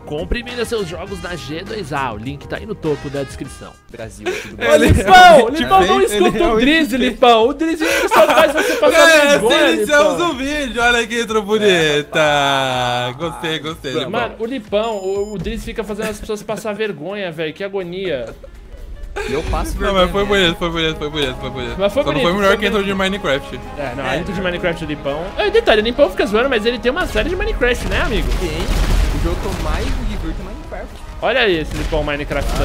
Compre ainda seus jogos na G2A, o link tá aí no topo da descrição. Brasil. Ô, Lipão, não escuta o Drizzy, Lipão. O Drizzy só faz você passar vergonha, se iniciamos Lipão. o vídeo, olha que intro bonita. Gostei, Lipão. Mano, o Lipão, o Drizzy fica fazendo as pessoas passar vergonha, velho. Que agonia. E eu passo Não, vergonha. mas foi bonito. Mas foi Só não bonito, foi melhor foi que a intro de Minecraft. É, não, a intro de Minecraft do Lipão. Detalhe, o Lipão fica zoando, mas ele tem uma série de Minecraft, né, amigo? Tem. O jogo que eu mais me divirto é Minecraft. Olha aí esse Lipão Minecraftano.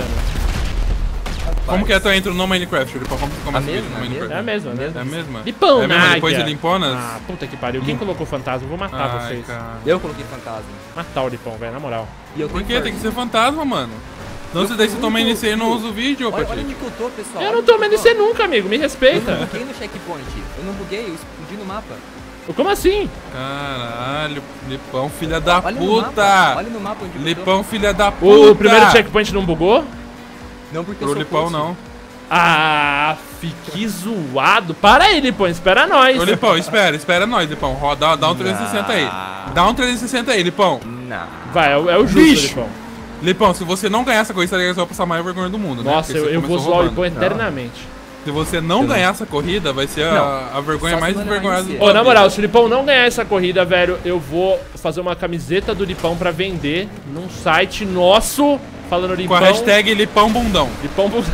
Como que é a tua intro no Minecraft, Lipão? Como que começa o vídeo no mesma, Minecraft? É a mesma, né? É a mesma? Lipão, é mesmo, Nádia. depois de limponas? Ah, puta que pariu. Quem colocou fantasma? Eu vou matar Ai, vocês. cara. Eu coloquei fantasma. Matar o Lipão, velho, na moral. E eu Por tenho quê? Tem que ser fantasma, mano. Não, se daí você toma NC e não usa o vídeo, Olha Pati. onde que eu tô, pessoal. Eu olha não onde tô que eu NC nunca, amigo. Me Eu respeita. não buguei no checkpoint. Eu não buguei, eu explodi no mapa. Como assim? Caralho, Lipão, filha da Olha no mapa. puta. Olha no mapa onde eu tô. Lipão, filha da puta. O primeiro checkpoint não bugou? Não, porque eu Pro sou Lipão, pulso. não. Ah, fique zoado. Para aí, Lipão. Espera nós. Ô, Lipão, espera nós, Lipão. Roda, dá um 360 aí. Dá um 360 aí, Lipão. Não. Vai, é o justo, Bicho. Lipão. Lipão, se você não ganhar essa corrida, você vai passar a maior vergonha do mundo, né? Nossa, Porque você eu vou começou zoar o roubando. Lipão eternamente. Se você não ganhar essa corrida, vai ser a vergonha Só se mais não levar envergonhada NC. do Ô, na moral, se o Lipão não ganhar essa corrida, velho, eu vou fazer uma camiseta do Lipão pra vender num site nosso, falando Com Lipão. a hashtag Lipão Bundão. Lipão Bundão.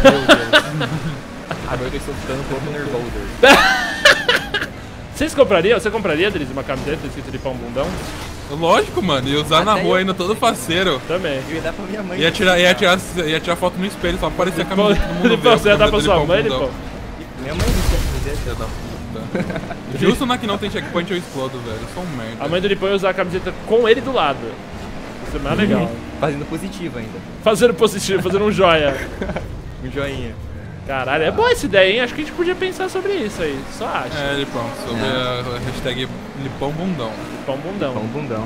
Agora eu estou ficando um pouco nervoso. Vocês comprariam? Você compraria, Drizzy, uma camiseta escrito Lipão Bundão? Lógico, mano. E usar na Até rua eu ainda todo faceiro. Também. Eu ia dar pra minha mãe. Ia tirar foto no espelho, só pra aparecer a camiseta do mundo. Lipão, você ia dar pra Camiseta sua mãe, Bundão. Lipão? Minha mãe não tinha camiseta. Filha da puta. Justo na que não tem checkpoint eu explodo, velho. Eu sou um merda. A mãe do Lipão ia usar a camiseta com ele do lado. Isso é mais legal. Fazendo positivo ainda. Fazendo positivo, fazendo um joia. Um joinha. Caralho, é boa essa ideia, hein? Acho que a gente podia pensar sobre isso aí. Só acho. É, Lipão, sobre a hashtag Lipão Bundão. Lipão Bundão. Pão bundão.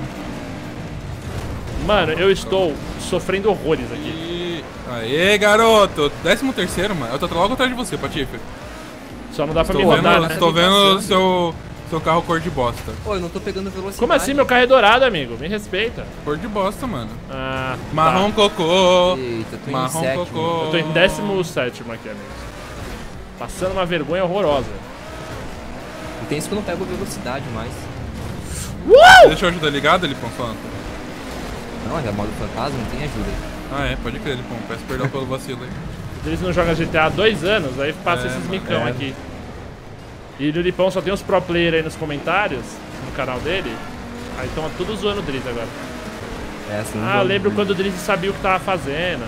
Mano, eu estou sofrendo horrores aqui. E... Aê, garoto! 13º, mano. Eu tô logo atrás de você, Patife. Só não dá pra me Tô rodar, vendo, né? tô vendo seu carro cor de bosta. Pô, eu não tô pegando velocidade. Como assim? Meu carro é dourado, amigo. Me respeita. Cor de bosta, mano. Ah, Marrom tá. cocô. Eita, tô em Marrom sétimo. cocô. Eu tô em 17º aqui, amigos. Passando uma vergonha horrorosa. E tem isso que eu não pego velocidade mais. Deixa eu ajudar ligado, Lipão Santo? Não, é modo fantasma, não tem ajuda. Ah, é, pode crer, Lipão. Peço perdão pelo vacilo aí. Eles não jogam GTA há 2 anos, aí passa É, esses mano, micão é. aqui. E o Lipão só tem uns pro player aí nos comentários, no canal dele. Aí estão tudo zoando o Drizzy agora. É, assim, Ah, eu lembro quando o Drizzy sabia o que tava fazendo.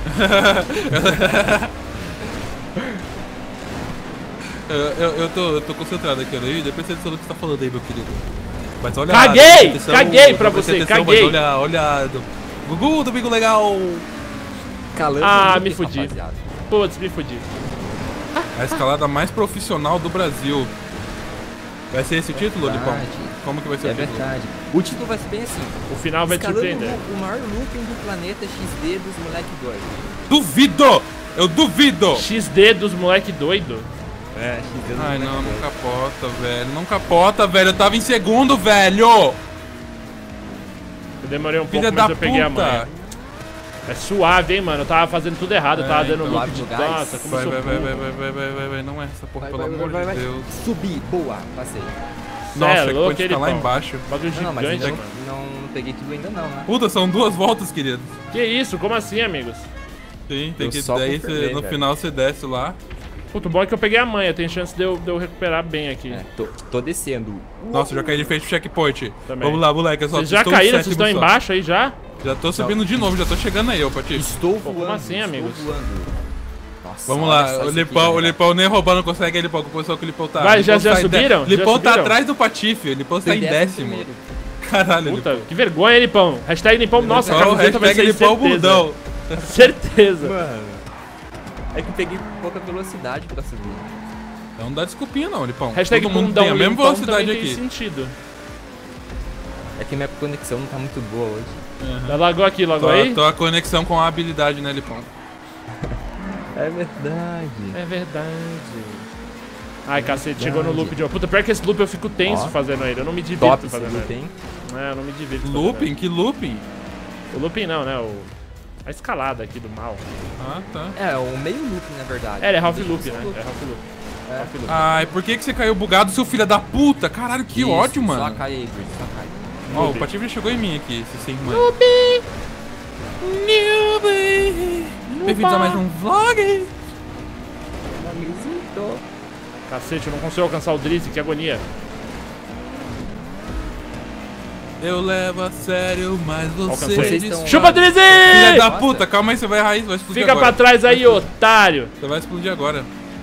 Eu tô concentrado aqui, né? Depois você sabe o que você tá falando aí, meu querido. Mas olha Caguei! presta atenção, Caguei pra presta você, atenção, caguei. mas olha. Gugu, domingo legal! calando. Ah, o me loop, fudi. rapaziada. Putz, me fudi. A escalada mais profissional do Brasil. Vai ser esse o título, Lipão? Verdade. Como que vai ser É o título? verdade. O título vai ser bem assim. O final vai te Escalando surpreender. o maior looping do planeta XD dos moleque doido. Duvido! Eu duvido! XD dos moleque doido. É, XD dos Ai, moleque não, não doido. capota, velho. Não capota, velho. Eu tava em segundo, velho! Eu demorei um pouco, Filha mas da eu peguei a puta! manha. É suave, hein, mano. Eu tava fazendo tudo errado. Eu tava É, dando então. loop de Suave no gás. nossa, como eu Vai, sou vai, vai, burro. vai. Não é essa porra, Vai, pelo vai, amor vai, de vai. Deus. Subir, boa, passei. Nossa, é que louco, pode ele ficar lá pão. embaixo. Bagulho Não, mas gigante, ainda mano. não peguei tudo ainda não, né? Puta, são 2 voltas, querido. Que isso? Como assim, amigos? Sim, tem Eu que. só Daí confirmei, no velho. final você desce lá. Puto, bom é que eu peguei a manha. Tem chance de eu recuperar bem aqui. É, tô descendo. Nossa, eu já caí de frente pro checkpoint. Também. Vamos lá, moleque. Eu só Vocês já estou em caíram? Vocês sétimo estão só. embaixo aí já? Já tô subindo de novo, já tô chegando aí, ô Patife. Estou Pô, voando. como assim, amigos? Estou voando. Nossa, Vamos olha lá, só o isso aqui, Lipão, o galera. Lipão nem roubando consegue, Lipão, com a posição que o Lipão tá. Vai, Lipão já tá em subiram? Já Lipão tá subiram? atrás do Patife, o Lipão tá Tô em em décimo. primeiro. Caralho, Puta, Lipão. que vergonha, hein, Lipão. Hashtag Lipão. Nossa, a Só o camiseta vai hashtag sair Lipão certeza. Bundão. Certeza. Mano. É que eu peguei pouca velocidade pra subir. Então Não dá desculpinha não, Lipão. Hashtag Todo mundo Bundão tem a mesma Lipão velocidade também tem aqui. sentido. É que minha conexão não tá muito boa hoje. Lagou aqui, lagou aí? Tô a conexão com a habilidade, né, Lipão? É verdade. É verdade. Ai, cacete, chegou no loop de novo. Puta, pior que esse loop eu fico tenso Ó. fazendo ele. Eu não me divirto Top esse fazendo loop, ele. hein? É, eu não me divirto. fazendo Looping? ele. Que looping? O looping não, né? A escalada aqui do mal. Ah, tá. É, o meio loop, na verdade. É, ele é half loop, né? É half loop. É. Half loop. Ai, por que você caiu bugado, seu filho da puta? Caralho, que Isso, ódio, Só mano. cai aí, Bridge, só cai. Ó, o Noob. Patife chegou em mim aqui, se sem mano. Looping! Bem-vindos a mais um vlog. Cacete, eu não consigo alcançar o Drizzy, que agonia. Eu levo a sério, mas Alcancei. você estão- Chupa, Drizzy! Filha da Nossa. puta, calma aí, você vai errar isso, vai explodir Fica agora. pra trás aí, otário! Você vai explodir agora.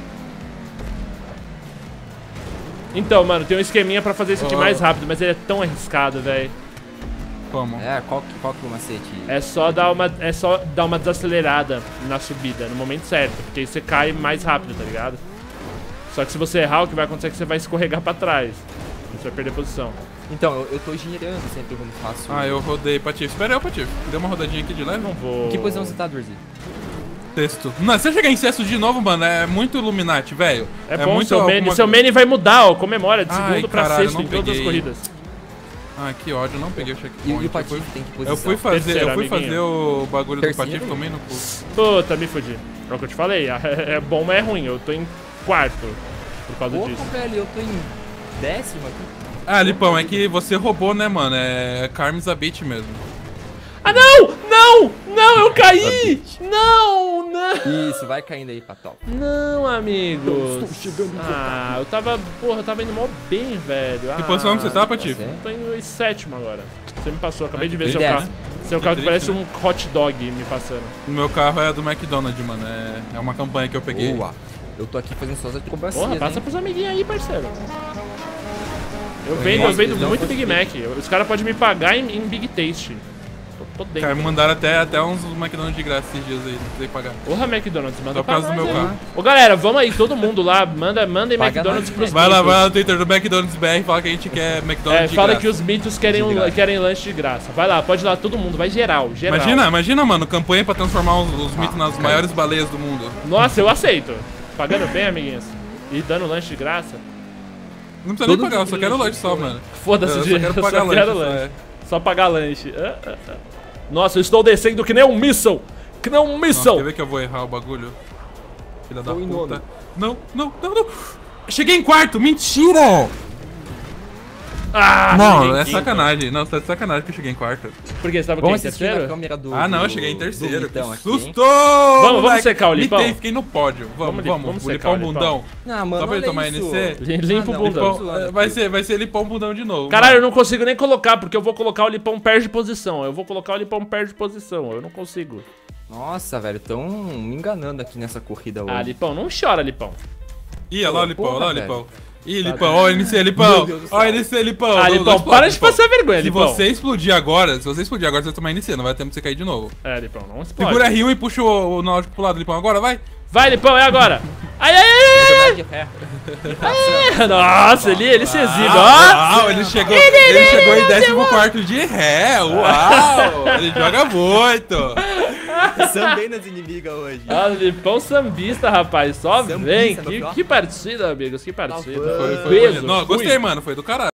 Então, mano, tem um esqueminha pra fazer isso aqui Ó. mais rápido, mas ele é tão arriscado, velho. Como? É, qual que é o macete? É só dar uma desacelerada na subida, no momento certo, porque aí você cai mais rápido, tá ligado? Só que se você errar, o que vai acontecer é que você vai escorregar pra trás. Você vai perder posição. Então, eu tô girando sempre quando faço. Ah, eu rodei, Patife. Espera aí, Patife. Deu uma rodadinha aqui de leve. Não vou... Em que posição você tá, Drizzy? Texto. Não, se eu chegar em cesto de novo, mano, é muito Illuminati, velho. É bom, muito seu Manny. alguma- Seu Manny vai mudar, ó, comemora de Ai, segundo pra caralho, sexto não em todas as peguei. corridas. Ah, que ódio, eu não peguei o E checkpoint. o Patife tem que posição? Eu fui fazer, Terceiro, eu fui amiguinho. fazer o bagulho Terceiro? do Patife, tomei no cu. Puta, me fudi. É o que eu te falei, é bom, mas é ruim. Eu tô em quarto por causa Porra, disso. velho, eu tô em 10º aqui. Ah, Lipão, é que você roubou, né, mano? É Karm's a Beat mesmo. Ah, não! Não! Não, eu caí! Não, não! Isso, vai caindo aí, Patol. Não, amigos. Ah, eu tava indo mó bem, velho. Que posição que você tá, Patife? Tá Tô indo em sétimo agora. Você me passou, acabei de ver que seu triste. carro. Seu carro que triste, parece um hot dog me passando. O meu carro é do McDonald's, mano. É uma campanha que eu peguei. Boa. Eu tô aqui fazendo suas acrobacias, Porra, passa hein? pros amiguinhos aí, parceiro. Eu Nossa, vendo não muito Big Mac. Os caras podem me pagar em Big Taste. Tô Os dentro. caras me mandaram até uns McDonald's de graça esses dias aí, não precisei pagar. Porra, McDonald's, manda Só por pra causa do nós meu aí. carro. Ô, galera, vamos aí, todo mundo lá. Mandem Paga McDonald's nós. pros Vai lá mitos. no Twitter do McDonald's BR e fala que a gente quer McDonald's de Fala graça. que os mitos querem, De graça. querem lanche de graça. Vai lá, pode ir lá, todo mundo, vai geral. Imagina, mano, campanha pra transformar os mitos nas maiores baleias do mundo. Nossa, eu aceito. Pagando bem, amiguinhos. E dando lanche de graça. Não precisa Todo nem pagar, eu só mundo quero lanche lanche só, mano. Foda-se, Eu de só quero pagar lanche. só, é. Só pagar lanche. Nossa, eu estou descendo que nem um míssil. Que nem um Nossa, míssil. quer ver que eu vou errar o bagulho? Filha da Tô em puta. nono. Não. Cheguei em quarto, mentira! Ah, Não, ninguém é quinta. sacanagem. Não, você tá de sacanagem que eu cheguei em quarto. Por quê? Você tava aqui em Vamos assistir na terceiro? câmera do... Ah, não, eu do- cheguei em do terceiro. Vitão Que aqui, hein? susto! Vamos moleque. secar o Lipão? Mitei, fiquei no pódio. Vamos Vamos secar limpar o o Lipão. bundão. Ah, mano, Só pra ele olha tomar isso. NC? Limpa o não, bundão. tô zoando Vai aqui. ser limpar o bundão de novo. Caralho, eu mano. não consigo nem colocar, porque eu vou colocar o Lipão perde posição. Eu vou colocar o Lipão perde posição. Eu não consigo. Nossa, velho, tão me enganando aqui nessa corrida hoje. Ah, Lipão, não chora, Lipão. Ih, olha lá o Lipão, olha lá o Porra, Lipão. Ih, Tá, Lipão, tá. ó, NC, Meu Lipão. Deus do Ó, céu. NC, Lipão. Ah, Não Lipão, explode, para de Lipão. passar vergonha, Se Lipão. você explodir agora, você vai tomar NC, não vai ter tempo de você cair de novo. É, Lipão, não explode. Segura R1 e puxa o náutico pro lado, Lipão. Agora, vai. Vai, Lipão, é agora. Ai, ai, ai, Jogar de ré. ai. Nossa, ele se exibe, ó. Uau, ele chegou em 14º de ré. Uau, ele joga muito. Sambei nas inimigas hoje. Ah, Lipão sambista, rapaz. Só Sambista, vem. meu filho. Que partida, amigos. Que partida. Foi Foi Peso, bonito. Não, fui. gostei, mano. Foi do caralho.